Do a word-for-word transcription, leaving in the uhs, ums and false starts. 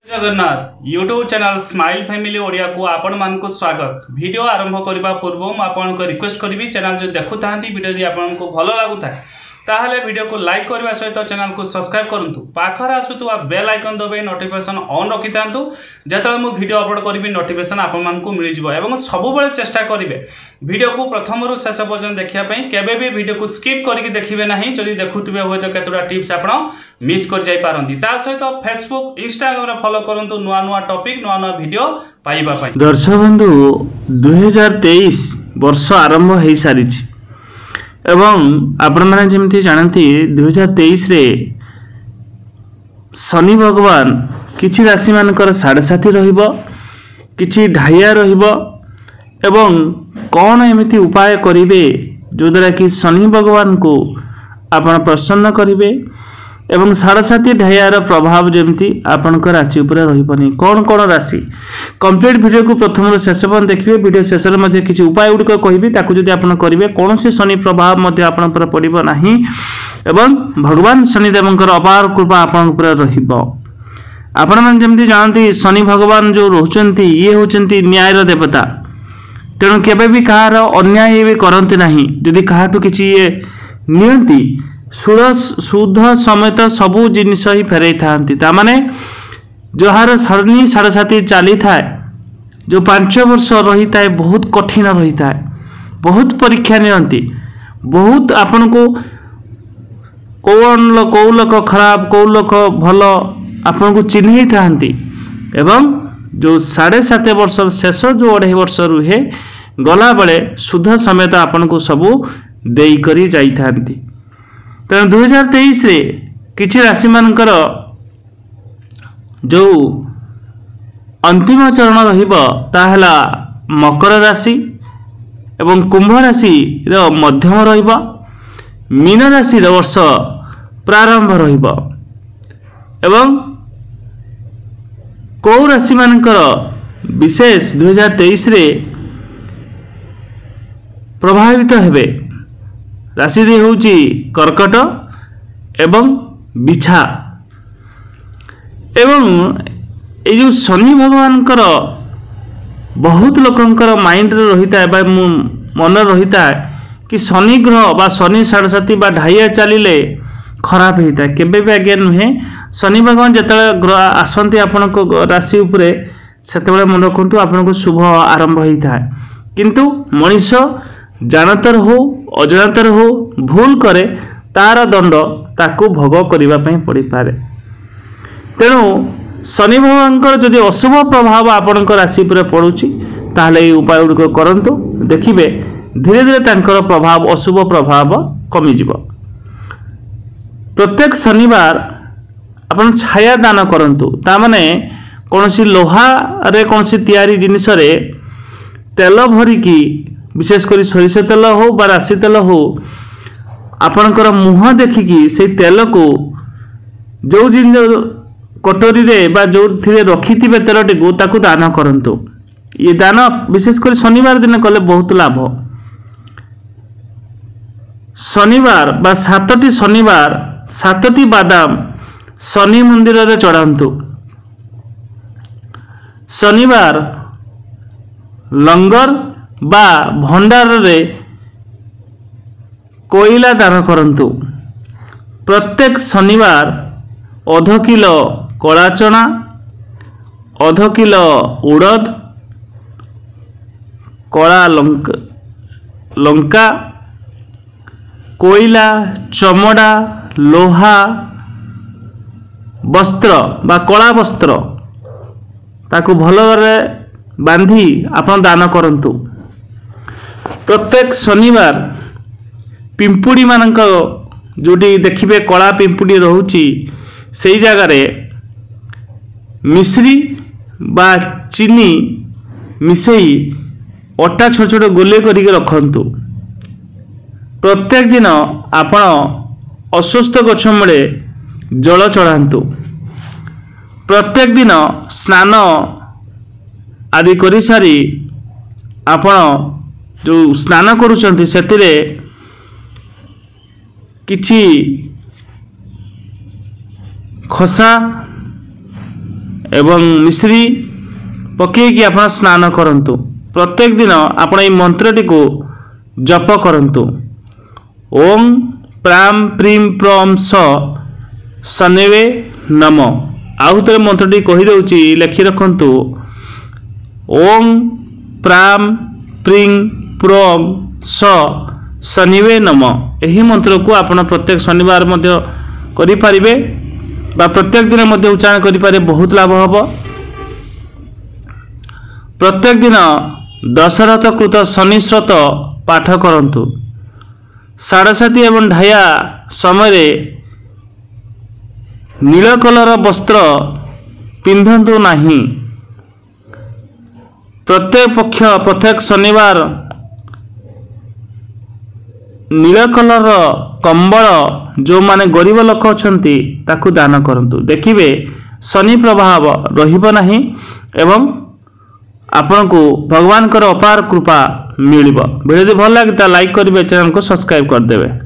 Jagannath YouTube channel smile family Odia को आपण मान को स्वागत। वीडियो आरंभ करने पूर्व मुझे रिक्वेस्ट करी चैनल जो देखु था वीडियो यदि आपको भल लगुता ताहले वीडियो को लाइक करने सहित चैनल को सब्सक्राइब करूँ। पाखर आसुवा बेल आइकन दबाई नोटिफिकेशन ऑन रखि था जो मुझे वीडियो अपलोड करी नोटिफिकेशन आपको मिल जाए। सबुबले चेष्टा करेंगे वीडियो को प्रथम रू शेष पर्यटन देखापी केवे भी वीडियो को स्किप करके देखिए ना। जदि देखुवे हुए तो केतोटा टिप्स आप मिस कर जापारती सहित फेसबुक इंस्टाग्राम फॉलो करूँ नुआ नुआ टॉपिक नुआ नुआ वीडियो पाइबा। दर्शक बंधु दुई हजार तेईस वर्ष आरंभ हो सारी एवं आपण मैंने जमी जानती दुई हजार तेईस शनि भगवान किछि राशि मानकर साढ़े साथी रही ढाइया एवं कौन एमती उपाय करेंगे जो द्वारा कि शनि भगवान को आपण प्रसन्न करेंगे एवं साढ़े साथी ढाइयार प्रभाव जमी आपणकर राशि उपर रही कौन कौन राशि कंप्लीट वीडियो को प्रथम शेष पर्यटन देखिए। वीडियो शेष में किसी उपाय गुड़िक कहि जब आप करेंगे कौन से शनि प्रभाव आप पड़ो ना एवं भगवान शनिदेव अपार कृपा आपण आपण मैंने जानती शनि भगवान जो रोचंती ये होचंती न्यायर देवता तेणु केबे भी कहार अन्याय भी करते नहीं। जदि कहाटू किसी ये नियंती सुध सुध समेत सबू जिनिस ही फेरई था माने जहार शनि साढ़े साथी चली था जो पांच वर्ष रही था बहुत कठिन रही था बहुत परीक्षा नियंती बहुत आपन को कौन कौ लोक खराब कौ लोक भल आपन को चिन्ह था एवं जो साढ़े सात वर्ष शेष जो अढ़ाई वर्ष रुहे गला बेले सुध समेत आपन को सबू देकरी जाई थांती। तेणु दुई हजार तेईस किसी राशि मानकर जो अंतिम चरण रहा मकर राशि एवं कुंभ राशि मध्यम रहिबा मीन राशि वर्ष प्रारंभ रहिबा एवं कौ राशि मानकर विशेष दुई हजार तेईस प्रभावित हेबे राशि दी होउची कर्कट एवं बिछा एवं ये जो शनि भगवान कर बहुत लोकंकर माइंड रे रही था मन रही था कि शनि ग्रह बा शनि साढ़े साथी बा ढाइया चलिले खराब होता है केबे भी आगे नुहे। शनि भगवान जिते ग्रह आसती आपण राशि उपरे सेतेबेले मन रखु आपण को शुभ आरंभ होता है किंतु मनीष जानतर हो अजानतर हो भूल करे तार दंड ताकू भोग करने पड़ पारे। तेणु शनि भगवान जदि अशुभ प्रभाव आपण राशि पर पड़ुछि ताहले ये उपाय गुड़िक करंतु देखिबे धीरे धीरे तांकर प्रभाव अशुभ प्रभाव कमिजिव। प्रत्येक शनिवार आपण छाया दान करंतु तामाने कौनसी लोहा रे कौनसी तैयारी जिनिस रे तेल भरिकी विशेषकर सरिष तेल हो बा राशि तेल हो आपणकर मुह देखिकी से तेल को जो जिन कटोरी रे बा जो थिरे रखिथिबे तेलटी को ताकू दान करंतु। ये दान विशेषकर शनिवार दिन कले बहुत लाभ। शनिवार बा सातटी शनिवार सातटी बादाम शनि मंदिर रे चढ़ांतु। शनिवार लंगर बा भंडार रे कोयला दान करंतु। प्रत्येक शनिवार अध किलो कला चना अध किलो उड़द कला लंका लंका कोयला चमड़ा लोहा वस्त्र बा कला वस्त्र ताकू भल बांधी आपण दान करंतु। प्रत्येक शनिवार पिंपुड़ी मानक जोटी देखिबे कला पिंपुड़ी रहुची सेई जगार मिश्री बा चीनी मिसई अटा छोट छोट गोले करके रखंतु। प्रत्येक दिन आपण अस्वस्थ गछ मूले जल चढ़ांतु। प्रत्येक दिन स्नान आदि करि सारी आपण जो स्नान करुचंती सेतिरे किछि खसा एवं मिश्री पकईकि आप स्नान करंतु। प्रत्येक दिन आपण ये मंत्रटी को जप करंतु। ओम प्राम प्रीम प्रम स शनिवे नम। आउ थे मंत्रटी कही दउची लिखि रखंतु। ओम प्राम प्रीम प्रम स शनिवे नम। यही मंत्र को आपण प्रत्येक शनिवार मध्य करि परिबे बा प्रत्येक दिन मध्य उच्चारण करि पारे, बहुत लाभ हबो। प्रत्येक दिन दशरथ कृत शनिश्रत पाठ करंतु। साढ़े साथी एवं ढाया समय नील कलर वस्त्र पिंधंतु नहीं। प्रत्येक पक्ष प्रत्येक शनिवार नील कलर कंबल जो माने गरीब लोक अछंती ताकू दान करंतु। देखिबे शनि प्रभाव रहिबो नाही एवं आपन को भगवान कर अपार कृपा मिलिबो। वीडियो भल लगे लाइक करेंगे, चैनल को सब्सक्राइब कर देवे।